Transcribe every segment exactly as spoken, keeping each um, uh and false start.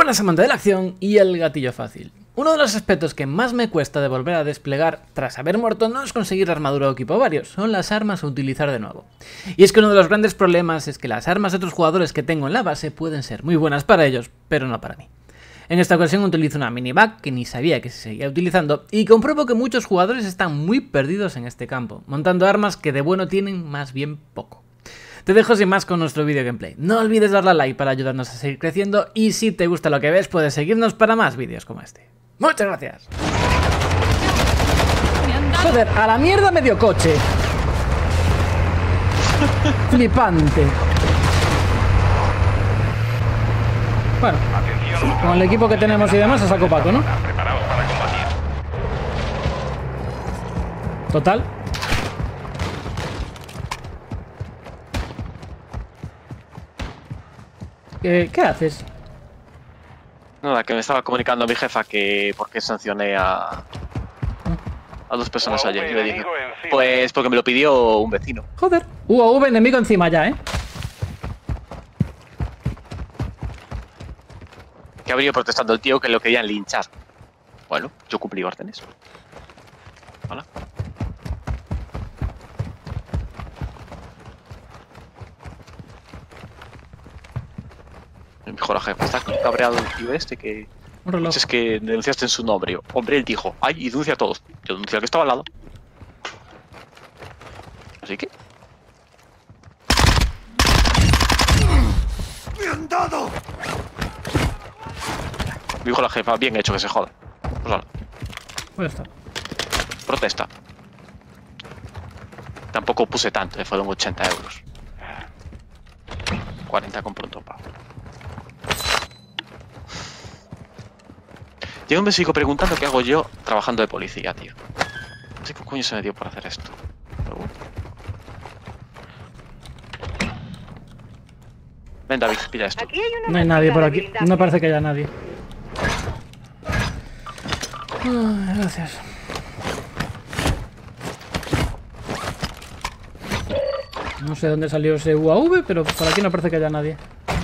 buenas, amante de la acción y el gatillo fácil. Uno de los aspectos que más me cuesta de volver a desplegar tras haber muerto no es conseguir armadura o equipo varios, son las armas a utilizar de nuevo. Y es que uno de los grandes problemas es que las armas de otros jugadores que tengo en la base pueden ser muy buenas para ellos, pero no para mí. En esta ocasión utilizo una minivac que ni sabía que se seguía utilizando y compruebo que muchos jugadores están muy perdidos en este campo, montando armas que de bueno tienen más bien poco. Te dejo sin más con nuestro vídeo gameplay. No olvides darle a like para ayudarnos a seguir creciendo y si te gusta lo que ves puedes seguirnos para más vídeos como este. ¡Muchas gracias! Joder, a la mierda medio coche. Flipante. Bueno, con el equipo que tenemos y demás a saco Paco, ¿no? Total. ¿Qué, ¿Qué haces? Nada, que me estaba comunicando a mi jefa que por qué sancioné a, a dos personas ayer. Y le dije, pues porque me lo pidió un vecino. Joder, U A V enemigo encima ya, ¿eh? Que ha venido protestando el tío que lo querían linchar. Bueno, yo cumplí órdenes. Hola. Me dijo la jefa, está cabreado el tío este que... Un reloj. Es que denunciaste en su nombre. Hombre, él dijo, ay, y denuncia a todos. Yo denuncié al que estaba al lado. Así que... ¡Me han dado! Me dijo la jefa, bien hecho, que se joda. Pues ahora, Pues está. protesta. Tampoco puse tanto, eh, fueron ochenta euros. cuarenta con pronto pago. Yo me sigo preguntando qué hago yo trabajando de policía, tío. No sé qué coño se me dio por hacer esto. Pero bueno. Ven, David, pilla esto. No hay nadie por aquí. No parece que haya nadie. Ay, gracias. No sé dónde salió ese U A V, pero por aquí no parece que haya nadie.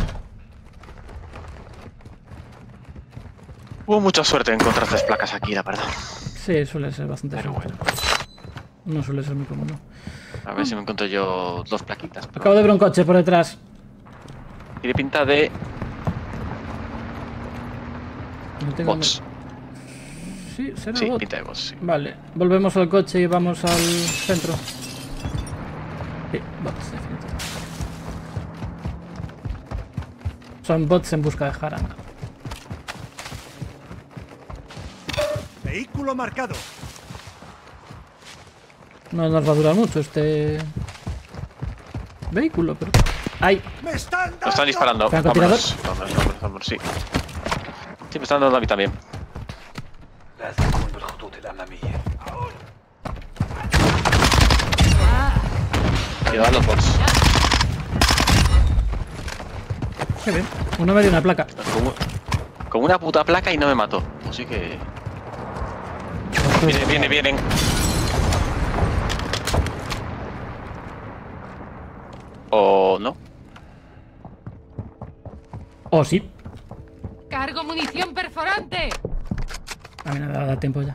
Hubo mucha suerte en encontrar tres placas aquí, la verdad. Sí, suele ser bastante Pero suerte. bueno. No suele ser muy común, ¿no? A ver si me encuentro yo dos plaquitas. pero- Acabo de ver un coche por detrás. Tiene pinta de No tengo bots. Sí, será Sí, bot. pinta de bots, sí. Vale, volvemos al coche y vamos al centro. Sí, bots, definitivamente. Son bots en busca de jarana. Vehículo marcado. No nos va a durar mucho este vehículo, pero... ¡Ay! ¡Me están dando! Nos están disparando. ¿Francotirador? Vámonos, vámonos, vámonos, vámonos, sí. Sí, me están dando a mí también. Cuidado los bots. Qué bien. Uno me dio una placa. Con, con una puta placa y no me mató. Así que... Vienen, vienen, vienen. O no. Oh, sí. ¡Cargo munición perforante! A mí no me va a dar tiempo ya.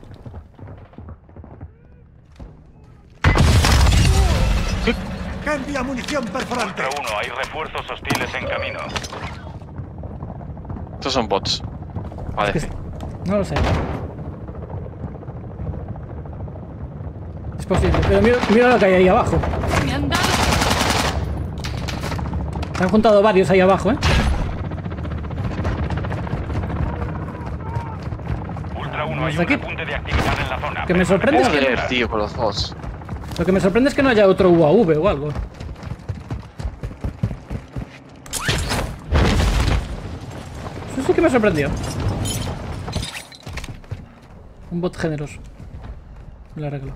¡Cambia munición perforante! Ultra uno, hay refuerzos hostiles en camino. Estos son bots. Parece. No lo sé. Es posible, pero mira, mira lo que hay ahí abajo. ¡Me han dado! Se han juntado varios ahí abajo, ¿eh? Ultra uno, hay Vamos un aquí. repunte de actividad en la zona. Que me sorprende es que... Joder, tío, con los bots. Lo que me sorprende es que no haya otro U A V o algo. Eso sí que me sorprendió. Un bot generoso. Me lo arreglo.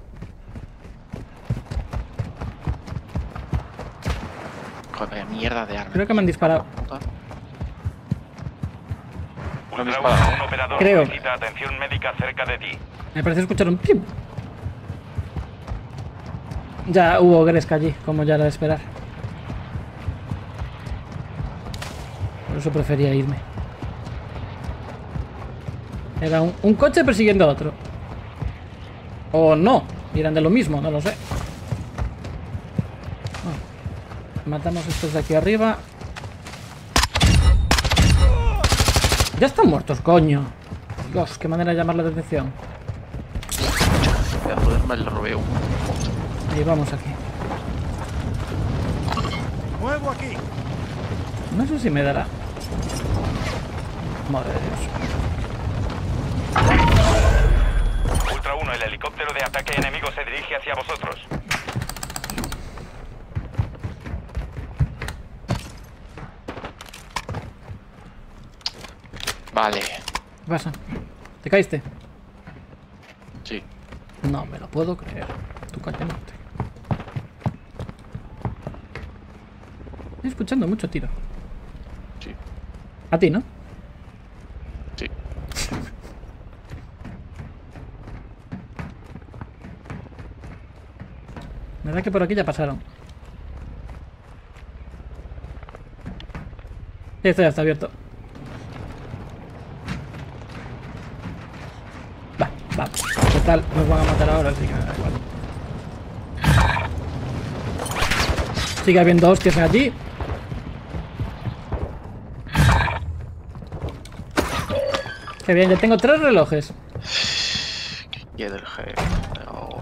Joder, vaya mierda de arma. Creo que me han disparado. No me Ultra dispara. uno, un operador Creo. solicita atención médica cerca de ti. Me parece escuchar un piu. Ya hubo Gresca allí, como ya era de esperar. Por eso prefería irme. Era un, un coche persiguiendo a otro. O no, eran de lo mismo, no lo sé. Oh. Matamos estos de aquí arriba. Ya están muertos, coño. Dios, qué manera de llamar la atención. Voy a joder, mal, le robé un. Ahí vamos aquí. Muevo aquí. No sé si me dará. Madre de Dios. Ultra uno, el helicóptero de ataque enemigo se dirige hacia vosotros. Vale. ¿Qué pasa? ¿Te caíste? Sí. No me lo puedo creer. Tú cállate. Estoy escuchando mucho tiro. Sí. A ti, ¿no? Sí. Me da que por aquí ya pasaron. Esto ya está abierto. Va, va. Total, nos van a matar ahora, así que me da igual. Sigue habiendo hostias allí. Qué bien, ya tengo tres relojes. Y el jefe. Oh.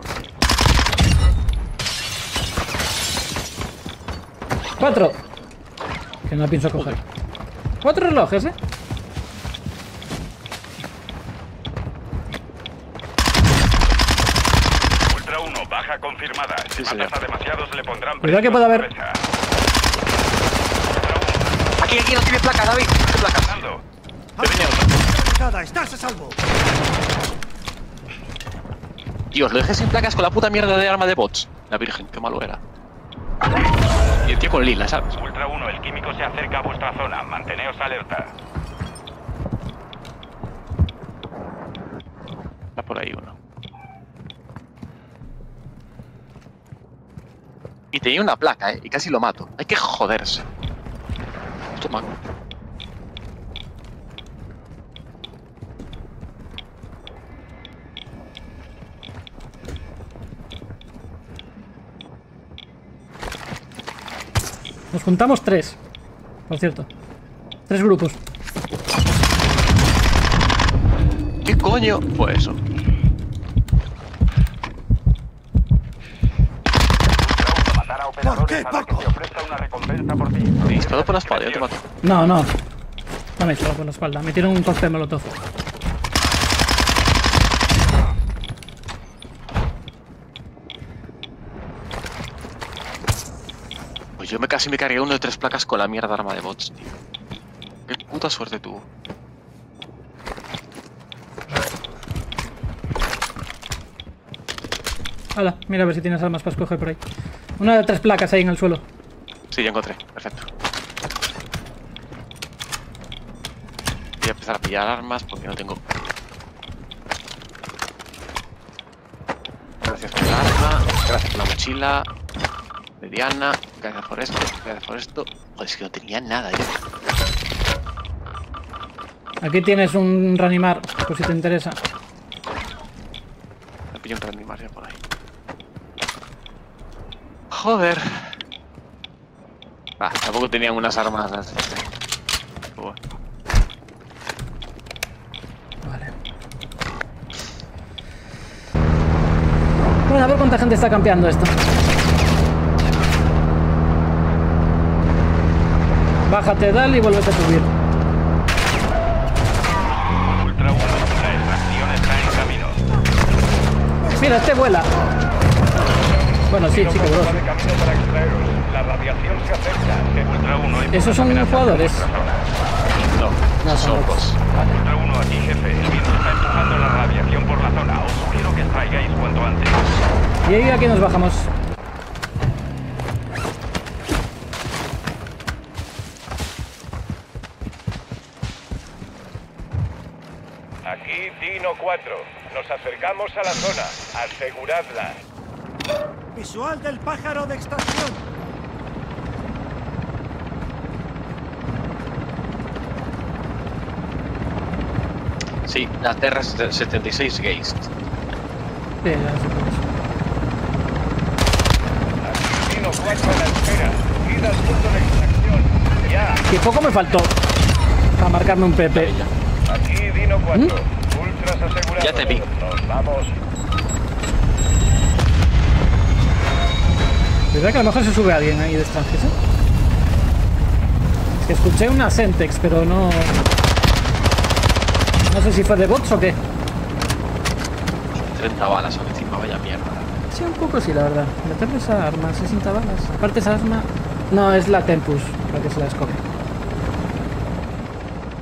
Cuatro. Que no pienso coger. Cuatro relojes, ¿eh? Ultra uno, baja confirmada. Si Sí, matas señor. a demasiados le pondrán Cuidado que presión puede a su haber- cabeza. Aquí, aquí, no tiene placa, David. No tiene placa. Fernando, Te venía otra. Nada, estás a salvo. Dios, lo dejé sin placas con la puta mierda de arma de bots. La virgen, qué malo era. Y el tío con lila, ¿sabes? Ultra uno, el químico se acerca a vuestra zona. Manteneos alerta. Está por ahí uno. Y tenía una placa, ¿eh? Y casi lo mato. Hay que joderse. Toma. Nos juntamos tres. Por cierto. Tres grupos. ¿Qué coño fue eso? Matar a operadores ¿Por qué hará que poco? te ofrezca una recompensa por ti. Me disparó por la espalda, yo te mato. No, no. No me he echado por la espalda. Me tiraron un cóctel molotov. Pues yo me casi me cargué uno de tres placas con la mierda arma de bots, tío. Qué puta suerte tuvo. Hala, mira a ver si tienes armas para escoger por ahí. Una de tres placas ahí en el suelo. Sí, ya encontré. Perfecto. Voy a empezar a pillar armas porque no tengo. Gracias por el arma, gracias por la mochila de Diana, gracias por esto, gracias por esto. Joder, es que no tenía nada yo. Aquí tienes un reanimar, por si te interesa. Me pillo un reanimar ya por ahí. Joder. Ah, tampoco tenían unas armas. Bueno. Vale. Bueno, a ver cuánta gente está campeando esto. Bájate, dale y vuélvete a subir. Ultra uno, la extracción está en camino. Mira, este vuela. Bueno, sí, sí que voló. de camino para extraeros. La radiación se acerca. Ultra uno, hay ¿Esos son amenazas en jugadores? vuestra zona. No, No, son son bots. bots. Ultra uno, aquí jefe. El viento está empujando la radiación por la zona. Os sugiero que extraigáis cuanto antes. Y ahí aquí nos bajamos. Aquí Dino cuatro. Nos acercamos a la zona. Aseguradla. Visual del pájaro de extracción. Sí, la Terra setenta y seis Geist. Bien, ya sé por eso. Aquí Dino cuatro a la espera. Id al punto de extracción. Ya. Que poco me faltó para marcarme un P P. Aquí Dino cuatro. Ultras asegurados. Ya te vi. Nos vamos. ¿Verdad que a lo mejor se sube alguien ahí de extranjero? Es que escuché una Sentex, pero no... No sé si fue de bots o qué. treinta balas encima, vaya mierda. Sí, un poco sí, la verdad. Meterle esa arma, sesenta balas. Aparte esa arma... No, es la Tempus la que se la escoge.